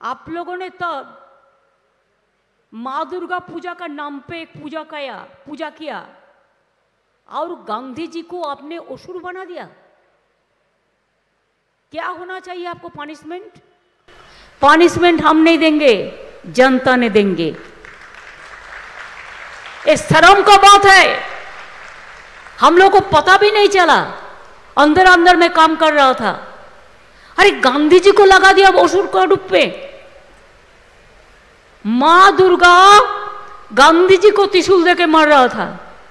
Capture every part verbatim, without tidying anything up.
आप लोगों ने तब माँ दुर्गा पूजा का नाम पे एक पूजा किया पूजा किया और गांधी जी को आपने असुर बना दिया। क्या होना चाहिए आपको पनिशमेंट? पनिशमेंट हम नहीं देंगे, जनता ने देंगे। ये शर्म का बात है। हम लोग को पता भी नहीं चला, अंदर अंदर में काम कर रहा था। अरे गांधी जी को लगा दिया असुर का रूप पे। मां दुर्गा गांधी जी को त्रिशूल देके मार रहा था।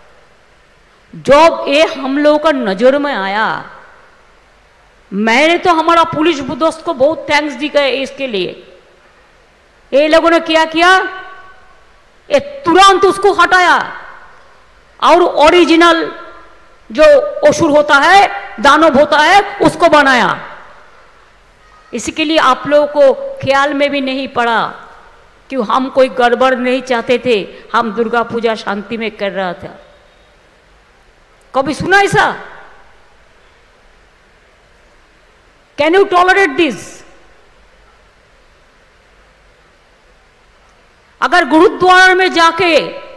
जब ये हम लोगों का नजर में आया, मैंने तो हमारा पुलिस दोस्त को बहुत थैंक्स दी गए इसके लिए। ये लोगों ने क्या किया, ये तुरंत उसको हटाया और ओरिजिनल जो असुर होता है, दानव होता है, उसको बनाया। इसके लिए आप लोगों को ख्याल में भी नहीं पड़ा कि हम कोई गड़बड़ नहीं चाहते थे, हम दुर्गा पूजा शांति में कर रहा था। कभी सुना ऐसा? Can you tolerate this? अगर गुरुद्वारा में जाके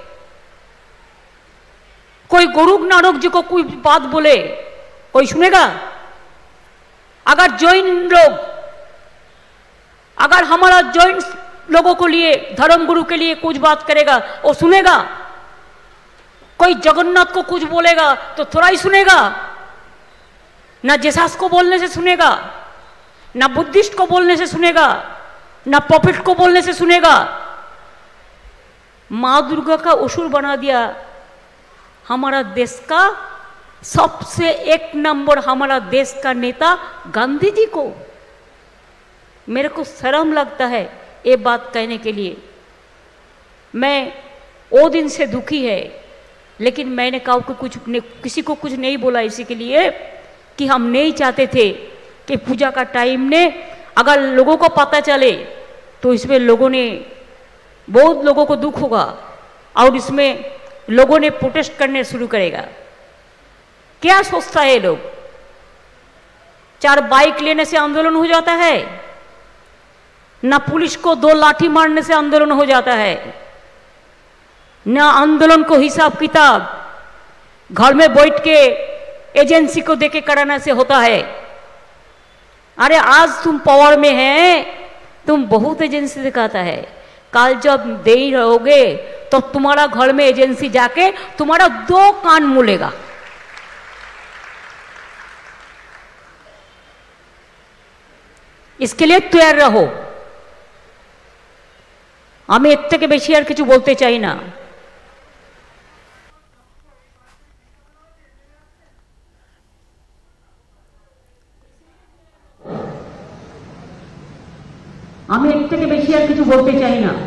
कोई गुरु नानक जी को कोई बात बोले, कोई सुनेगा? अगर जैन लोग, अगर हमारा जैन लोगों को लिए, धर्म गुरु के लिए कुछ बात करेगा, वो सुनेगा? कोई जगन्नाथ को कुछ बोलेगा तो थोड़ा ही सुनेगा? ना जेसास को बोलने से सुनेगा, ना बुद्धिस्ट को बोलने से सुनेगा, ना प्रॉफिट को बोलने से सुनेगा। मां दुर्गा का असुर बना दिया हमारा देश का सबसे एक नंबर, हमारा देश का नेता गांधी जी को। मेरे को शर्म लगता है ये बात कहने के लिए। मैं वो दिन से दुखी है, लेकिन मैंने कहा कि कुछ किसी को कुछ नहीं बोला, इसी के लिए कि हम नहीं चाहते थे कि पूजा का टाइम ने अगर लोगों को पता चले तो इसमें लोगों ने, बहुत लोगों को दुख होगा और इसमें लोगों ने प्रोटेस्ट करने शुरू करेगा। क्या सोचता है लोग? चार बाइक लेने से आंदोलन हो जाता है? ना पुलिस को दो लाठी मारने से आंदोलन हो जाता है? ना आंदोलन को हिसाब किताब घर में बैठ के एजेंसी को देके कराने से होता है? अरे आज तुम पावर में है, तुम बहुत एजेंसी दिखाता है। कल जब दे ही रहोगे तो तुम्हारा घर में एजेंसी जाके तुम्हारा दो कान मूलेगा। इसके लिए तैयार रहो। আমি এর থেকে বেশি আর কিছু বলতে চাই না। আমি এর থেকে বেশি আর কিছু বলতে চাই না।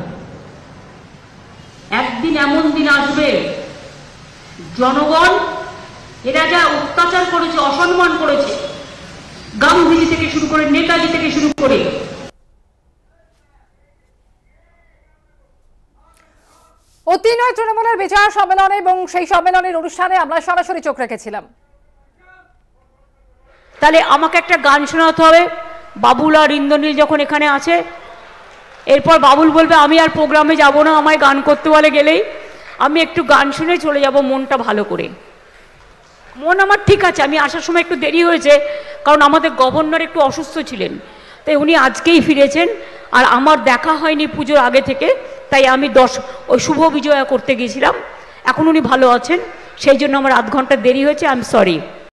একদিন এমন দিন আসবে, জনগণ এরা যা অত্যাচার করেছে, অসম্মান করেছে, গান্ধীজি থেকে শুরু করে, নেতাজি থেকে শুরু করে, অতি নয় তৃণমূলের বিচার সম্মেলনে এবং সেই সম্মেলনের অনুষ্ঠানে আমরা সরাসরি চোখ রেখেছিলাম। তাহলে আমাকে একটা গান শোনাতে হবে। বাবুল আর ইন্দ্রনীল যখন এখানে আছে, এরপর বাবুল বলবে আমি আর প্রোগ্রামে যাব না, আমায় গান করতে বলে গেলেই আমি একটু গান শুনে চলে যাব মনটা ভালো করে। মন আমার ঠিক আছে, আমি আসার সময় একটু দেরি হয়েছে কারণ আমাদের গভর্নর একটু অসুস্থ ছিলেন, তাই উনি আজকেই ফিরেছেন। আর আমার দেখা হয়নি পুজোর আগে থেকে, তাই আমি দশ ওই শুভ বিজয়া করতে গিয়েছিলাম। এখন উনি ভালো আছেন, সেই জন্য আমার আধ ঘন্টা দেরি হয়েছে। I am sorry.